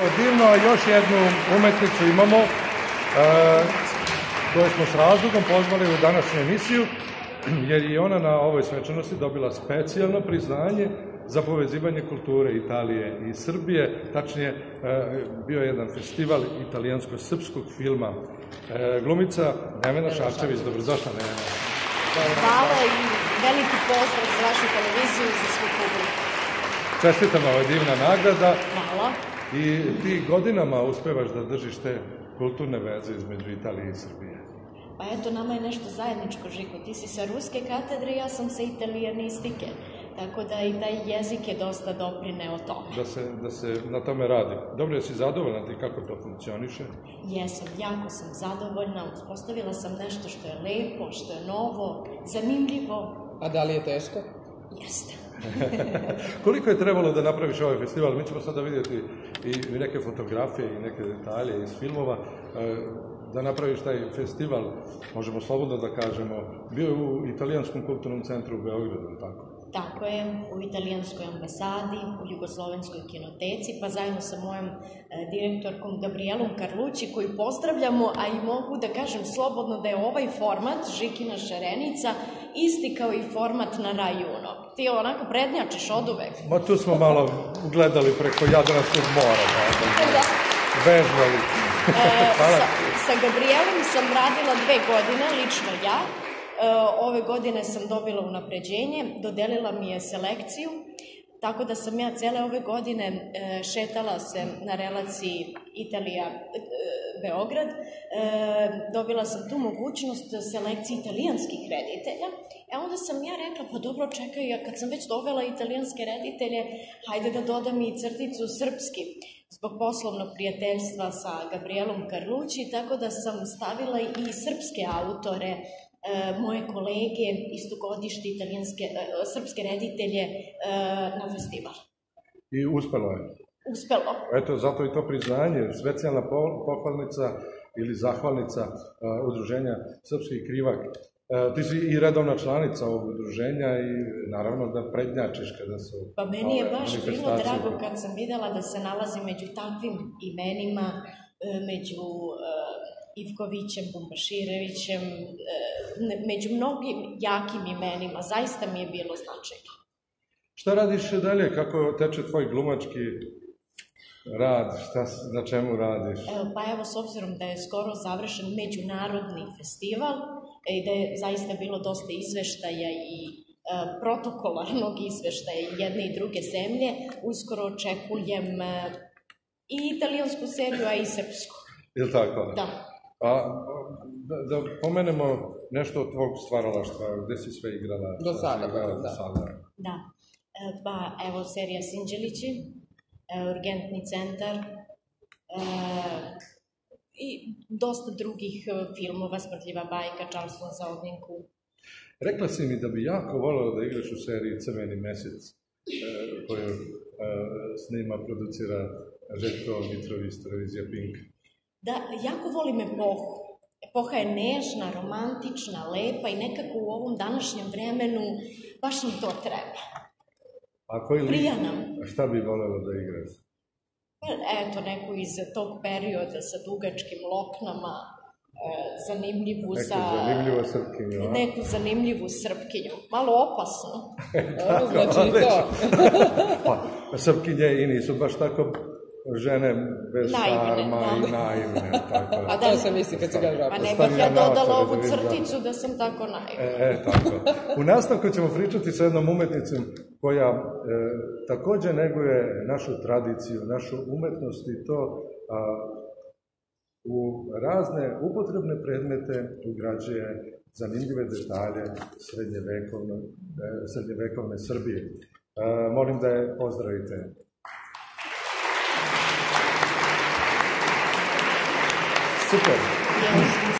divno, još jednu umetnicu imamo koju smo s razlogom pozvali u današnju emisiju, jer je ona na ovoj svečanosti dobila specijalno priznanje za povezivanje kulture Italije i Srbije. Tačnije, bio je jedan festival italijansko-srpskog filma. Glumica Nevena Šarčević, dobrodošla Nevena. Hvala i veliki pozdrav za vašu televiziju i za svu publiku. Čestitam, ovo je divna nagrada. Hvala. I ti godinama uspevaš da držiš te kulturne veze između Italije i Srbije. Pa eto, nama je nešto zajedničko, Žiko. Ti si sa ruske katedre, ja sam sa italijanistike. Tako da i taj jezik je dosta doprineo tome. Da se na tome radi. Dobro, jesi zadovoljna ti kako to funkcioniše? Jesam, jako sam zadovoljna. Uspostavila sam nešto što je lepo, što je novo, zanimljivo. A da li je teško? Jeste. Koliko je trebalo da napraviš ovaj festival? Mi ćemo sada vidjeti i neke fotografije i neke detalje iz filmova. Da napraviš taj festival, možemo slobodno da kažemo, bio je u Italijanskom kulturnom centru u Beogradu, tako? Tako je, u Italijanskoj ambasadi, u Jugoslovenskoj kinoteci, pa zajedno sa mojom direktorkom Gabrielom Karlući, koju pozdravljamo, a i mogu da kažem slobodno da je ovaj format, Žikina šarenica, isti kao i format na Rajuno. Ti onako prednjačiš od uvek. Ma tu smo malo gledali preko Jadranskog mora, vežbali. Sa Gabrielom sam radila 2 godine, lično ja. Ove godine sam dobila unapređenje, dodelila mi je selekciju, tako da sam ja cele ove godine šetala se na relaciji Italija-Beograd. Dobila sam tu mogućnost selekcije italijanskih reditelja. Onda sam ja rekla, pa dobro, čekaj, kad sam već dovela italijanske reditelje, hajde da dodam i crticu srpski, zbog poslovnog prijateljstva sa Gabrielom Karlući, tako da sam stavila i srpske autore, moje kolege, istogodište srpske reditelje na festival. I uspelo je? Uspelo. Eto, zato i to priznanje, specijalna pohvalnica ili zahvalnica Udruženja Srpski krivak. Ti si i redovna članica ovog udruženja i naravno da prednjačiš kada su... Pa meni je baš bilo drago kad sam videla da se nalazi među takvim imenima, među Ivkovićem, Bumbaširevićem, među mnogim jakim imenima. Zaista mi je bilo značajno. Šta radiš dalje? Kako teče tvoj glumački rad? Na čemu radiš? Pa evo, s obzirom da je skoro završen međunarodni festival i da je zaista bilo dosta izveštaja i protokolarnog izveštaja jedne i druge zemlje, uskoro očekujem i italijansku seriju, a i srpsku. Je li tako? Da. Da pomenemo nešto od tvog stvaralaštva, gde si sve igrala? Do sada. Da. Pa evo, serija Sinđelići, Urgentni centar i dosta drugih filmova, Smrdljiva bajka, Čarlston za ognjenku. Rekla si mi da bi jako voljela da igraš u seriji Crveni mesec, koju snima, producira Željko Mitrović, televizija Pink. Da, jako volim epohu. Epoha je nežna, romantična, lepa i nekako u ovom današnjem vremenu baš nam to treba. Prija nam. A šta bi voljela da igraš? Eto, neku iz tog perioda sa dugačkim loknama, zanimljivu Srpkinju. Neku zanimljivu Srpkinju. Malo opasno. Znači i to. Pa Srpkinje i nisu baš tako žene bez šarma i naivne. A to sam misli kad se kaže opasno. A ne bih ja dodala ovu crticu da sam tako naivna. Tako. U nastavku ćemo pričati sa jednom umetnicom koja takođe neguje našu tradiciju, našu umetnost i to u razne upotrebne predmete ugrađuje zanimljive detalje srednjevekovne Srbije. Molim da je pozdravite. Super.